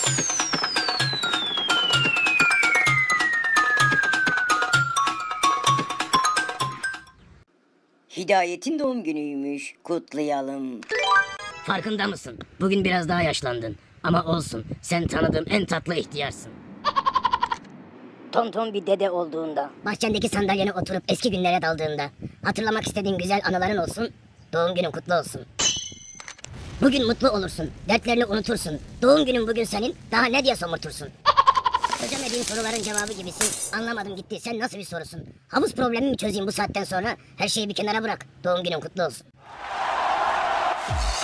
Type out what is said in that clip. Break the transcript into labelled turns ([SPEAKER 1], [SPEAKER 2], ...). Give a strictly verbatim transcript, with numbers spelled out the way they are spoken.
[SPEAKER 1] Hidayet'in doğum günüymüş. Kutlayalım.
[SPEAKER 2] Farkında mısın? Bugün biraz daha yaşlandın. Ama olsun. Sen tanıdığım en tatlı ihtiyarsın.
[SPEAKER 1] Tonton bir dede olduğunda.
[SPEAKER 2] Bahçendeki sandalyene oturup eski günlere daldığında. Hatırlamak istediğin güzel anıların olsun. Doğum günün kutlu olsun. Bugün mutlu olursun. Dertlerini unutursun. Doğum günün bugün senin. Daha ne diye somurtursun? Çözemediğin soruların cevabı gibisin. Anlamadım gitti. Sen nasıl bir sorusun? Havuz problemi mi çözeyim bu saatten sonra? Her şeyi bir kenara bırak. Doğum günün kutlu olsun.